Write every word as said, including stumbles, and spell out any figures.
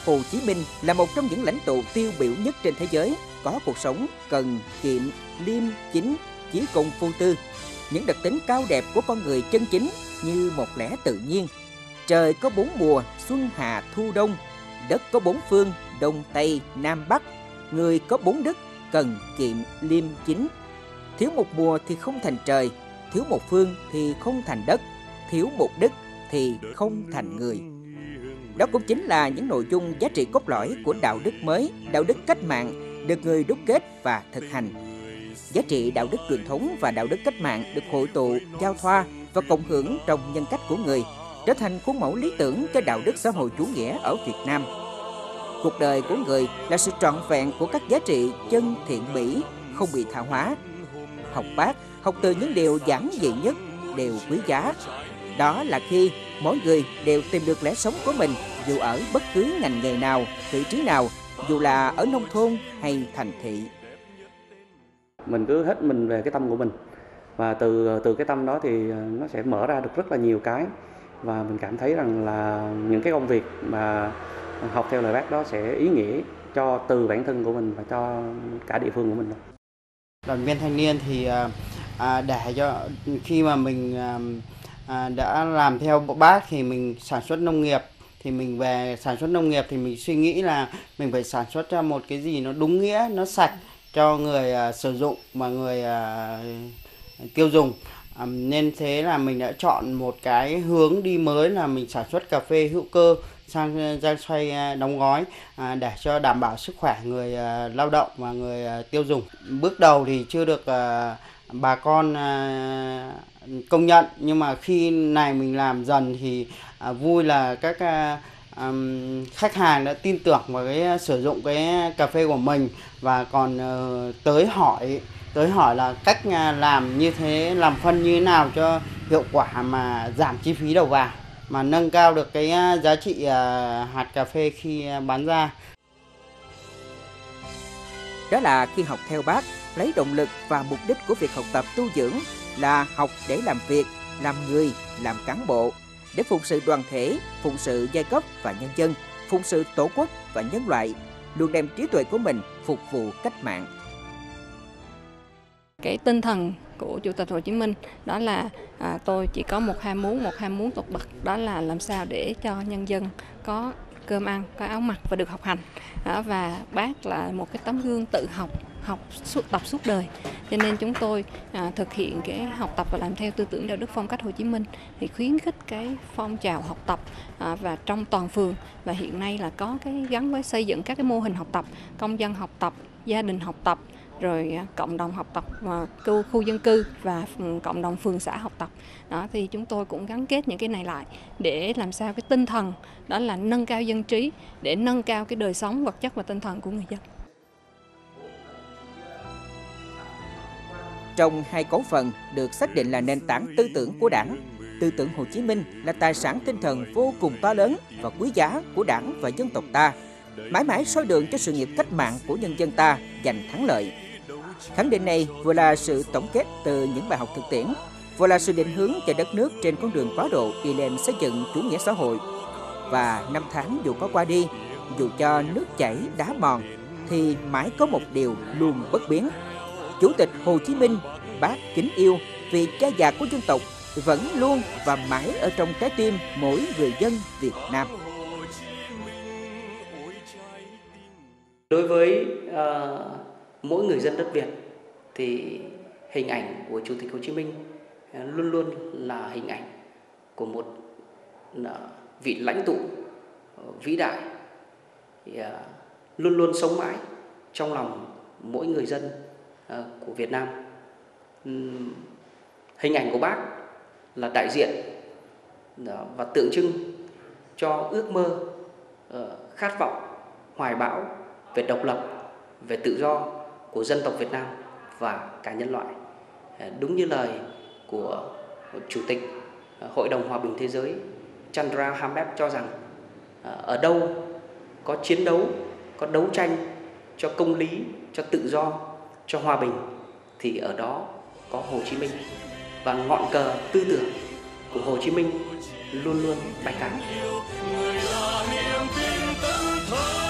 Hồ Chí Minh là một trong những lãnh tụ tiêu biểu nhất trên thế giới, có cuộc sống cần kiệm, liêm chính, chí công vô tư. Những đặc tính cao đẹp của con người chân chính như một lẽ tự nhiên. Trời có bốn mùa, xuân hạ thu đông. Đất có bốn phương, đông tây nam bắc. Người có bốn đức, cần kiệm liêm chính. Thiếu một mùa thì không thành trời, thiếu một phương thì không thành đất, thiếu một đức thì không thành người. Đó cũng chính là những nội dung giá trị cốt lõi của đạo đức mới, đạo đức cách mạng được người đúc kết và thực hành. Giá trị đạo đức truyền thống và đạo đức cách mạng được hội tụ, giao thoa và cộng hưởng trong nhân cách của người, trở thành khuôn mẫu lý tưởng cho đạo đức xã hội chủ nghĩa ở Việt Nam. Cuộc đời của người là sự trọn vẹn của các giá trị chân thiện mỹ, không bị tha hóa. Học Bác, học từ những điều giản dị nhất, đều quý giá. Đó là khi mỗi người đều tìm được lẽ sống của mình, dù ở bất cứ ngành nghề nào, vị trí nào, dù là ở nông thôn hay thành thị. Mình cứ hết mình về cái tâm của mình, và từ từ cái tâm đó thì nó sẽ mở ra được rất là nhiều cái, và mình cảm thấy rằng là những cái công việc mà học theo lời Bác đó sẽ ý nghĩa cho từ bản thân của mình và cho cả địa phương của mình. Đoàn viên thanh niên thì à, để cho khi mà mình à, đã làm theo Bác thì mình sản xuất nông nghiệp, thì mình về sản xuất nông nghiệp thì mình suy nghĩ là mình phải sản xuất ra một cái gì nó đúng nghĩa, nó sạch cho người à, sử dụng và người à, tiêu dùng. À, nên thế là mình đã chọn một cái hướng đi mới là mình sản xuất cà phê hữu cơ sang giang xoay đóng gói à, để cho đảm bảo sức khỏe người à, lao động và người à, tiêu dùng. Bước đầu thì chưa được à, bà con à, công nhận, nhưng mà khi này mình làm dần thì à, vui là các à, um, khách hàng đã tin tưởng vào cái sử dụng cái cà phê của mình, và còn uh, tới hỏi tới hỏi là cách làm như thế, làm phân như thế nào cho hiệu quả mà giảm chi phí đầu vào, mà nâng cao được cái giá trị uh, hạt cà phê khi bán ra. Đó là khi học theo Bác, lấy động lực và mục đích của việc học tập tu dưỡng là học để làm việc, làm người, làm cán bộ, để phụng sự đoàn thể, phụng sự giai cấp và nhân dân, phụng sự tổ quốc và nhân loại, luôn đem trí tuệ của mình phục vụ cách mạng. Cái tinh thần của Chủ tịch Hồ Chí Minh đó là à, tôi chỉ có một ham muốn, một ham muốn tột bậc, đó là làm sao để cho nhân dân có cơm ăn, có áo mặc và được học hành. À, và Bác là một cái tấm gương tự học, học suốt tập suốt đời. Cho nên chúng tôi à, thực hiện cái học tập và làm theo tư tưởng đạo đức phong cách Hồ Chí Minh, thì khuyến khích cái phong trào học tập à, và trong toàn phường, và hiện nay là có cái gắn với xây dựng các cái mô hình học tập, công dân học tập, gia đình học tập, rồi cộng đồng học tập, khu, khu dân cư và cộng đồng phường xã học tập. Đó, thì chúng tôi cũng gắn kết những cái này lại để làm sao cái tinh thần đó là nâng cao dân trí, để nâng cao cái đời sống vật chất và tinh thần của người dân. Trong hai cấu phần được xác định là nền tảng tư tưởng của Đảng, tư tưởng Hồ Chí Minh là tài sản tinh thần vô cùng to lớn và quý giá của Đảng và dân tộc ta, mãi mãi soi đường cho sự nghiệp cách mạng của nhân dân ta giành thắng lợi. Khẳng định này vừa là sự tổng kết từ những bài học thực tiễn, vừa là sự định hướng cho đất nước trên con đường quá độ đi lên xây dựng chủ nghĩa xã hội. Và năm tháng dù có qua đi, dù cho nước chảy đá mòn, thì mãi có một điều luôn bất biến. Chủ tịch Hồ Chí Minh, Bác kính yêu vì cha già của dân tộc vẫn luôn và mãi ở trong trái tim mỗi người dân Việt Nam. Đối với uh, mỗi người dân đất Việt thì hình ảnh của Chủ tịch Hồ Chí Minh uh, luôn luôn là hình ảnh của một uh, vị lãnh tụ uh, vĩ đại, thì, uh, luôn luôn sống mãi trong lòng mỗi người dân uh, của Việt Nam. Um, hình ảnh của Bác là đại diện uh, và tượng trưng cho ước mơ, uh, khát vọng, hoài bão về độc lập, về tự do của dân tộc Việt Nam và cả nhân loại. Đúng như lời của Chủ tịch Hội đồng Hòa bình Thế giới Chandra Hamed cho rằng ở đâu có chiến đấu, có đấu tranh cho công lý, cho tự do, cho hòa bình, thì ở đó có Hồ Chí Minh. Và ngọn cờ tư tưởng của Hồ Chí Minh luôn luôn bay cao. Người là niềm tin tấn thở.